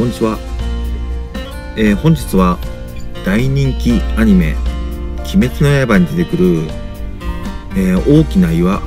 こんにちは。本日は大人気アニメ「鬼滅の刃」に出てくる、大きな岩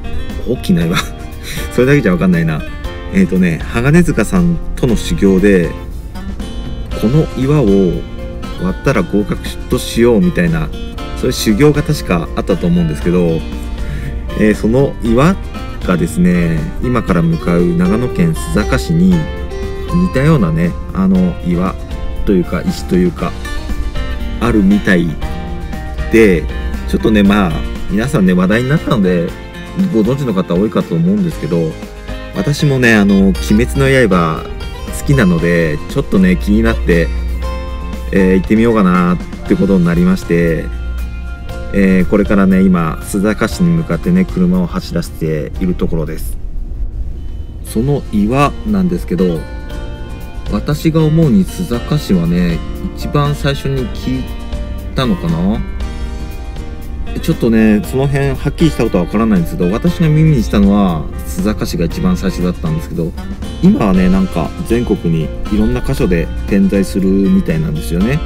それだけじゃ分かんないな。鋼塚さんとの修行でこの岩を割ったら合格としようみたいな、そういう修行が確かあったと思うんですけど、その岩がですね、今から向かう長野県須坂市に似たようなね、岩というか石というかあるみたいで、ちょっとね、皆さんね話題になったのでご存知の方多いかと思うんですけど、私もね鬼滅の刃好きなので、ちょっとね気になって、行ってみようかなってことになりまして、これからね今須坂市に向かってね車を走らせているところです。その岩なんですけど、私が思うに須坂市はね一番最初に聞いたのかな。ちょっとねその辺はっきりしたことはわからないんですけど、私が耳にしたのは須坂市が一番最初だったんですけど、今はねなんか全国にいろんな箇所で点在するみたいなんですよね。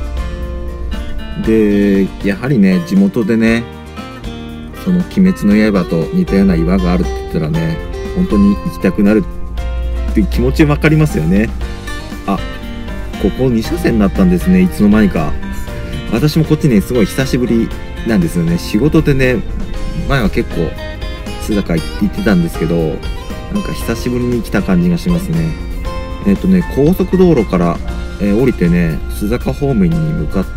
でやはりね地元でねその鬼滅の刃と似たような岩があるって言ったらね、本当に行きたくなるっていう気持ち分かりますよね。あ、ここ2車線になったんですね、いつの間にか。私もこっちねすごい久しぶりなんですよね。仕事でね前は結構須坂行ってたんですけど、なんか久しぶりに来た感じがしますね。高速道路から、降りてね須坂方面に向かって、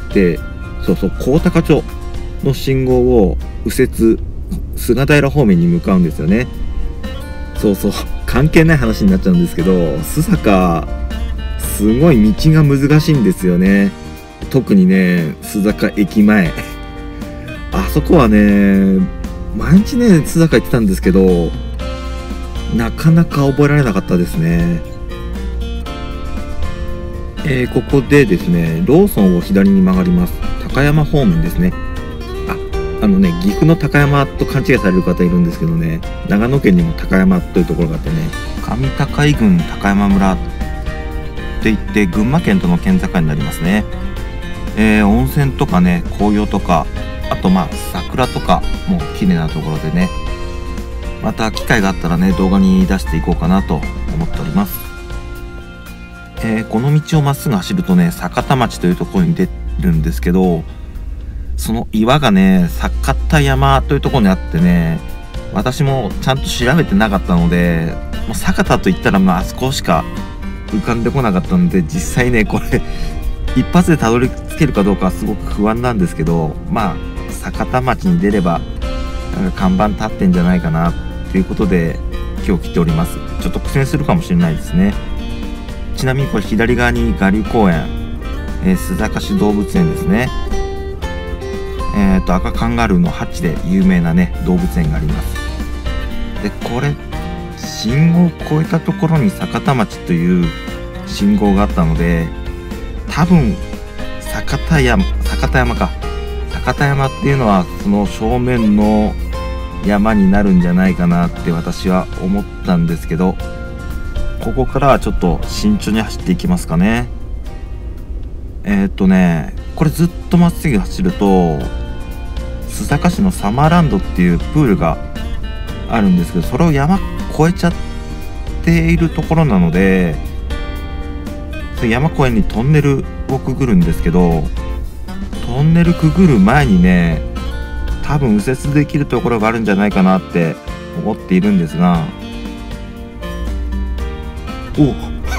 高高町の信号を右折菅平方面に向かうんですよね。関係ない話になっちゃうんですけど、須坂すごい道が難しいんですよね。特にね須坂駅前あそこはね毎日ね須坂行ってたんですけど、なかなか覚えられなかったですね。ここでですねローソンを左に曲がります。高山方面ですね。岐阜の高山と勘違いされる方いるんですけどね、長野県にも高山というところがあってね、上高井郡高山村っていって群馬県との県境になりますね。温泉とかね紅葉とか、あと桜とかも綺麗なところでね、また機会があったらね動画に出していこうかなと思っております。この道をまっすぐ走るとね酒田町というところに出るんですけど、その岩がね酒田山というところにあってね、私もちゃんと調べてなかったので、もう酒田といったらあそこしか浮かんでこなかったので、実際ねこれ一発でたどり着けるかどうかはすごく不安なんですけど、酒田町に出ればなんか看板立ってんじゃないかなということで今日来ております。ちょっと苦戦するかもしれないですね。ちなみにこれ左側に我流公園、須坂市動物園ですね。赤カンガルーのハチで有名なね動物園があります。でこれ信号を越えたところに酒田町という信号があったので、多分酒田山っていうのはその正面の山になるんじゃないかなって私は思ったんですけど、ここからはちょっと慎重に走っていきますかね。これずっとまっすぐ走ると須坂市のサマーランドっていうプールがあるんですけど、それを山越えちゃっているところなので、山越えにトンネルをくぐるんですけど、トンネルくぐる前にね多分右折できるところがあるんじゃないかなって思っているんですが、今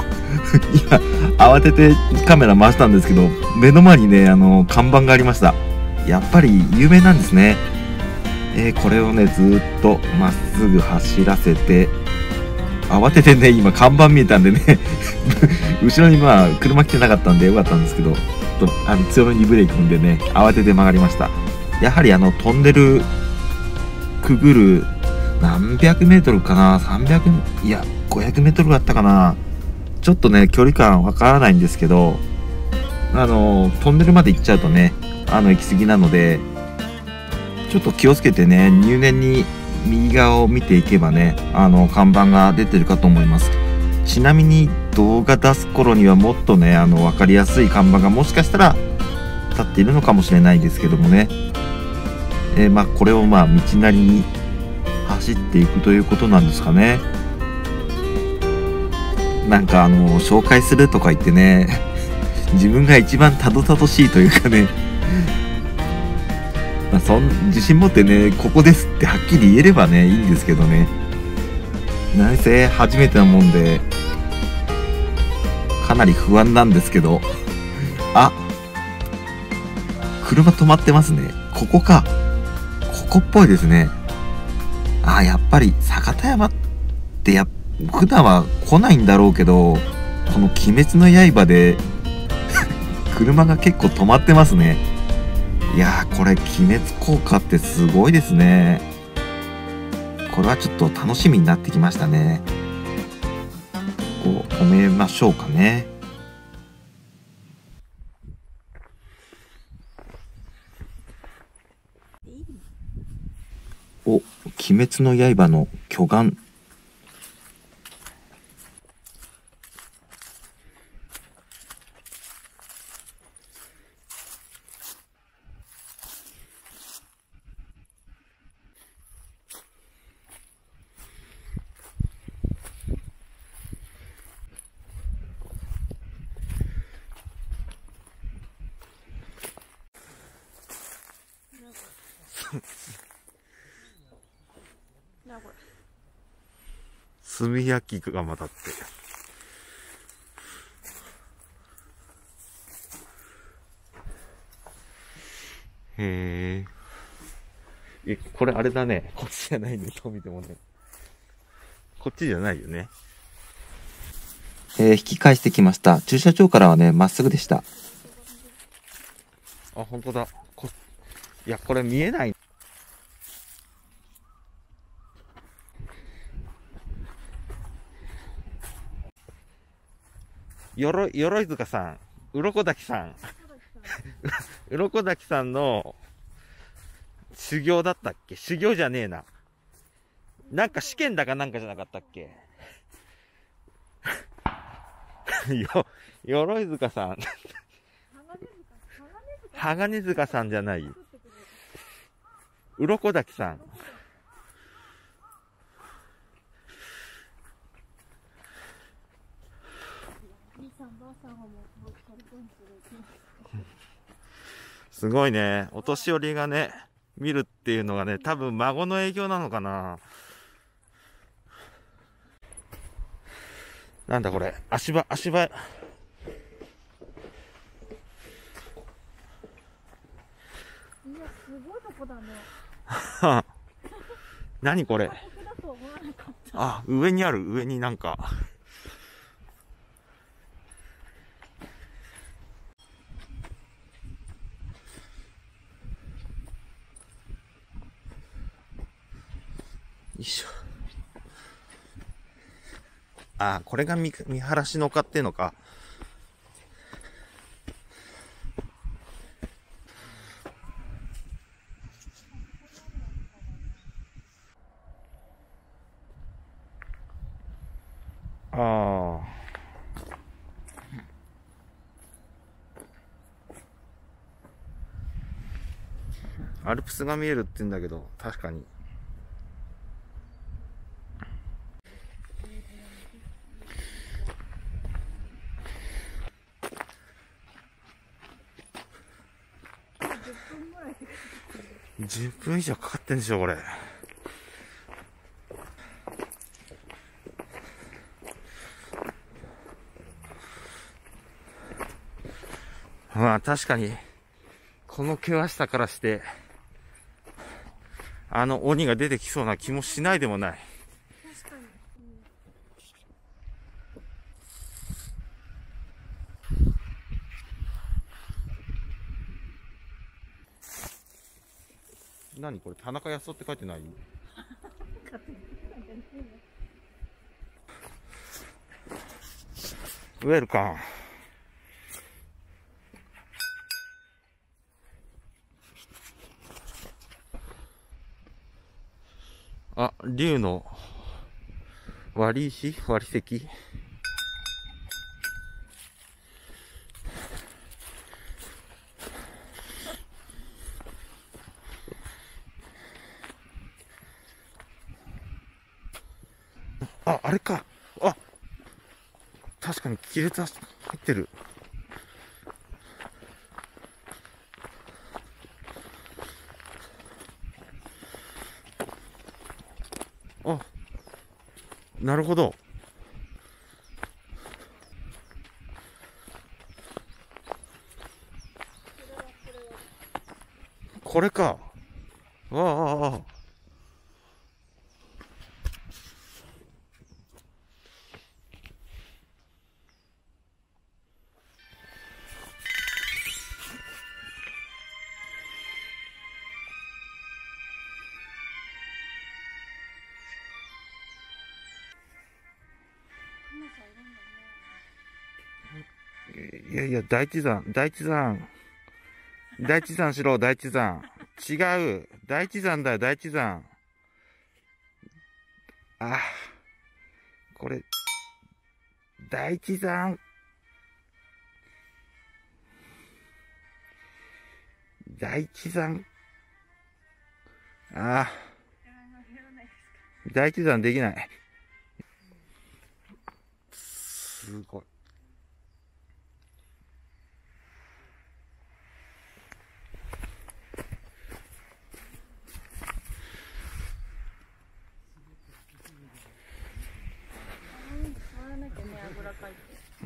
慌ててカメラ回したんですけど、目の前にね看板がありました。やっぱり有名なんですね。これをねずっとまっすぐ走らせて、慌ててね今看板見えたんでね後ろに車来てなかったんでよかったんですけど、強めにブレーキ踏んでね慌てて曲がりました。やはりトンネルくぐる何百メートルかな、300いや500メートルだったかな、ちょっとね距離感わからないんですけど、トンネルまで行っちゃうとね行き過ぎなので、ちょっと気をつけてね入念に右側を見ていけばね看板が出てるかと思います。 ちなみに動画出す頃にはもっとね分かりやすい看板がもしかしたら立っているのかもしれないですけどもね、まあこれを道なりに走っていくということなんですかね。なんか紹介するとか言ってね自分が一番たどたどしいというかね自信持ってねここですってはっきり言えればねいいんですけどね、何せ初めてなもんでかなり不安なんですけど、あ、車止まってますね。ここか、ここっぽいですね。あ、やっぱり酒田山って普段は来ないんだろうけど、この鬼滅の刃で車が結構止まってますね。いやー、これ鬼滅効果ってすごいですね。これはちょっと楽しみになってきましたね。こう止めましょうかね。お、鬼滅の刃の巨岩。炭焼きがまたって。へえ。これあれだね。こっちじゃないね。どう見てもね。こっちじゃないよね。引き返してきました。駐車場からはね、まっすぐでした。あ、本当だ。いや、これ見えない。鎧塚さん、鱗滝さん、鱗滝さんの修行だったっけ？修行じゃねえな。なんか試験だかなんかじゃなかったっけ？鎧塚さん。鋼塚さんじゃない。鱗滝さん。すごいね。お年寄りがね、見るっていうのがね、多分孫の影響なのかな。なんだこれ、足場。いや、すごいとこだね。何これ。あ、上になんか。よいしょ。あ、これが見晴らしの丘っていうのか。ああ。アルプスが見えるって言うんだけど、確かに。10分以上かかってんでしょ、これ。まあ確かに、この険しさからして、鬼が出てきそうな気もしないでもない。確かに。何これ、田中康夫って書いてない？ウェルカム。あ、竜の割り石？ あれか。あ、確かに亀裂入ってる。あ、なるほど。これか。わあ、ああ、ああ。いやいや、大地山、大地山。大地山しろ、大地山。違う。大地山だよ、大地山。あ、これ、大地山。大地山。あ、大地山できない。すごい。うん。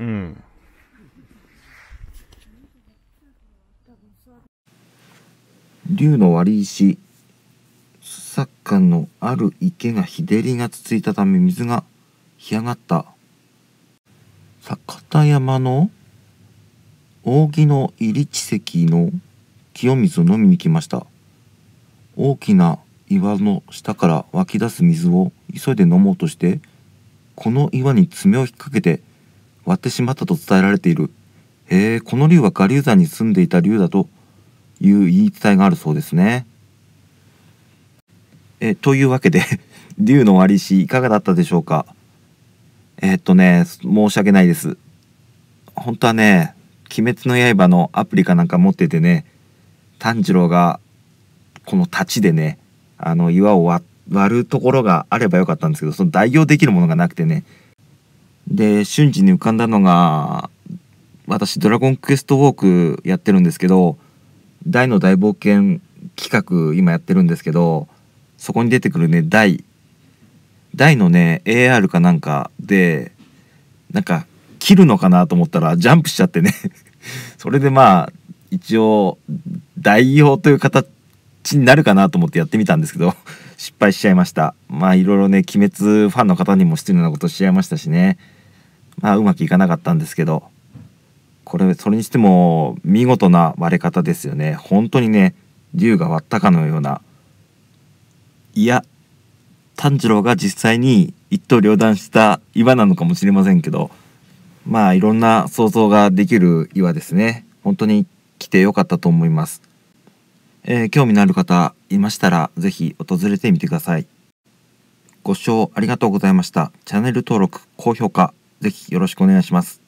竜の割り石。サッカーのある池が日照りが続いたため水が干上がった。酒田山の扇の入り地石の清水を飲みに来ました。大きな岩の下から湧き出す水を急いで飲もうとして、この岩に爪を引っ掛けて割ってしまったと伝えられている。この竜は我流山に住んでいた竜だという言い伝えがあるそうですね。というわけで竜の割り石いかがだったでしょうか。申し訳ないです。本当はね、鬼滅の刃のアプリかなんか持っててね、炭治郎がこの太刀でね、岩を割るところがあればよかったんですけど、その代用できるものがなくてね。で、瞬時に浮かんだのが、私ドラゴンクエストウォークやってるんですけど、大の大冒険企画今やってるんですけど、そこに出てくるね、大のね AR かなんかでなんか切るのかなと思ったらジャンプしちゃってねそれでまあ一応代用という形になるかなと思ってやってみたんですけど失敗しちゃいました。まあいろいろね、鬼滅ファンの方にも失礼なことしちゃいましたしね、まあうまくいかなかったんですけど、それにしても見事な割れ方ですよね。本当にね、竜が割ったかのような。いや、炭治郎が実際に一刀両断した岩なのかもしれませんけど、まあいろんな想像ができる岩ですね。本当に来てよかったと思います。興味のある方いましたらぜひ訪れてみてください。ご視聴ありがとうございました。チャンネル登録、高評価ぜひよろしくお願いします。